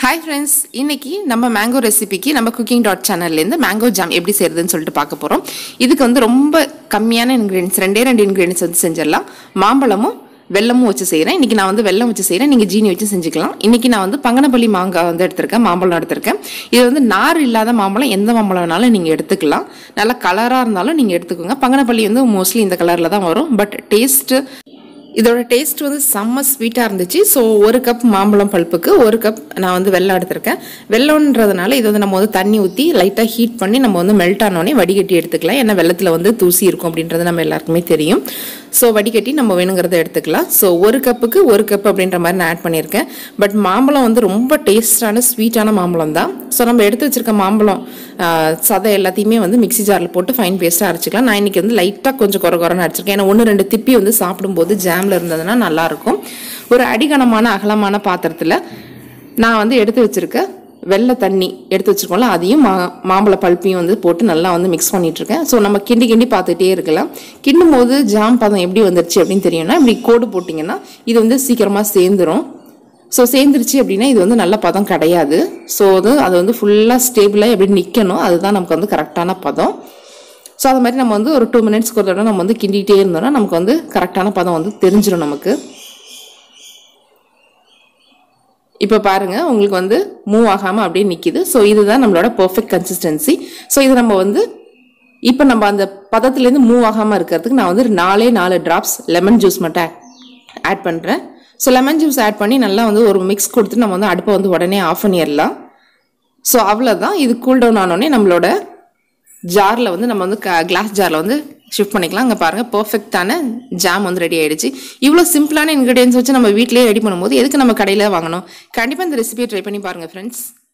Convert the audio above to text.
Hi friends, இன்னைக்கு நம்ம mango ரெசிபிக்கு நம்ம cooking.channel இருந்து மேங்கோ ஜாம் எப்படி செய்யறதுன்னு சொல்லிட்டு பார்க்க போறோம். இதுக்கு வந்து ரொம்ப கம்மியான ingredients ரெண்டே ingredients வந்து செஞ்சிரலாம். மாம்பழமும் வெல்லமும் வச்சு செய்றேன். இன்னைக்கு நான் வந்து வெல்லம் வச்சு செய்றேன். நீங்க ஜீனி வச்சு செஞ்சுக்கலாம். இன்னைக்கு நான் வந்து பங்கனப்பள்ளி மாங்காய் வந்து எடுத்துர்க்கேன். மாம்பழம் எடுத்துர்க்கேன். இது வந்து நார் இல்லாத மாம்பழம் எந்த மாம்பழம் வேணாலும் நீங்க எடுத்துக்கலாம். நல்ல கலரா இருந்தாலும் நீங்க எடுத்துக்கோங்க. பங்கனப்பள்ளி வந்து மோஸ்ட்லி இந்த கலர்ல தான் வரும். பட் டேஸ்ட் இதோட டேஸ்ட் வந்து செம்ம ஸ்வீட்டாக இருந்துச்சு. ஸோ ஒரு கப் மாம்பழம் பல்ப்புக்கு ஒரு கப் நான் வந்து வெல்லம் எடுத்திருக்கேன். வெல்லம்ன்றதுனால இது வந்து நம்ம வந்து தண்ணி ஊற்றி லைட்டாக ஹீட் பண்ணி நம்ம வந்து மெல்ட் ஆனோடனே வடிகட்டி எடுத்துக்கலாம். ஏன்னா வெள்ளத்தில் வந்து தூசி இருக்கும் அப்படின்றது நம்ம எல்லாருக்குமே தெரியும். ஸோ வடிகட்டி நம்ம வேணுங்கிறத எடுத்துக்கலாம். ஸோ ஒரு கப்புக்கு ஒரு கப் அப்படின்ற மாதிரி நான் ஆட் பண்ணியிருக்கேன். பட் மாம்பழம் வந்து ரொம்ப டேஸ்டான ஸ்வீட்டான மாம்பழம் தான். ஸோ நம்ம எடுத்து வச்சிருக்க மாம்பழம் சதை எல்லாத்தையுமே வந்து மிக்சி ஜாரில் போட்டு ஃபைன் பேஸ்ட்டாக அரைச்சிக்கலாம். நான் இன்னைக்கு வந்து லைட்டாக கொஞ்சம் குறைன்னு அரைச்சிருக்கேன். ஏன்னா 1-2 திப்பி வந்து சாப்பிடும்போது ஜாமில் இருந்ததுன்னா நல்லாயிருக்கும். ஒரு அடிகனமான அகலமான பாத்திரத்தில் நான் வந்து எடுத்து வச்சிருக்க வெள்ளை தண்ணி எடுத்து வச்சிருக்கோம்ல அதையும் மாம்பழ பல்ப்பையும் வந்து போட்டு நல்லா வந்து மிக்ஸ் பண்ணிட்டு இருக்கேன். ஸோ நம்ம கிண்டி பார்த்துட்டே இருக்கலாம். கிண்டும் போது ஜாம் பதம் எப்படி வந்துருச்சு அப்படின்னு தெரியும்னா இப்படி கோடு போட்டிங்கன்னா இது வந்து சீக்கிரமாக சேர்ந்துடும். ஸோ சேர்ந்துருச்சு அப்படின்னா இது வந்து நல்ல பதம் கிடையாது. ஸோ அது வந்து ஃபுல்லாக ஸ்டேபிளாக எப்படி நிற்கணும் அதுதான் நமக்கு வந்து கரெக்டான பதம். ஸோ அது மாதிரி நம்ம வந்து ஒரு 2 மினிட்ஸ்க்கு ஒரு தடவை நம்ம வந்து கிண்டிகிட்டே இருந்தோம்னா நமக்கு வந்து கரெக்டான பதம் வந்து தெரிஞ்சிடும் நமக்கு. இப்போ பாருங்க உங்களுக்கு வந்து மூவ் ஆகாமல் அப்படியே நிற்கிது. ஸோ இதுதான் நம்மளோட பர்ஃபெக்ட் கன்சிஸ்டன்சி. ஸோ இது நம்ம வந்து இப்போ நம்ம அந்த பதத்துலேருந்து மூவ் ஆகாமல் இருக்கிறதுக்கு நான் வந்து 4 டிராப்ஸ் லெமன் ஜூஸ் மட்டும் ஆட் பண்ணுறேன். ஸோ லெமன் ஜூஸ் ஆட் பண்ணி நல்லா வந்து ஒரு மிக்ஸ் கொடுத்து நம்ம வந்து அடுப்பை வந்து உடனே ஆஃப் பண்ணிடலாம். ஸோ அவ்வளோதான். இது கூல் டவுன் ஆனோடனே நம்மளோட ஜாரில் வந்து நம்ம வந்து கிளாஸ் ஜாரில் வந்து ஷிஃப்ட் பண்ணிக்கலாம். அங்கே பாருங்கள் பர்ஃபெக்டான ஜாம் வந்து ரெடி ஆகிடுச்சு. இவ்வளோ சிம்பிளான இன்க்ரீடியன்ஸ் வச்சு நம்ம வீட்டிலேயே ரெடி பண்ணும்போது எதுக்கு நம்ம கடையில் வாங்கணும்? கண்டிப்பாக இந்த ரெசிபியை ட்ரை பண்ணி பாருங்கள் ஃப்ரெண்ட்ஸ்.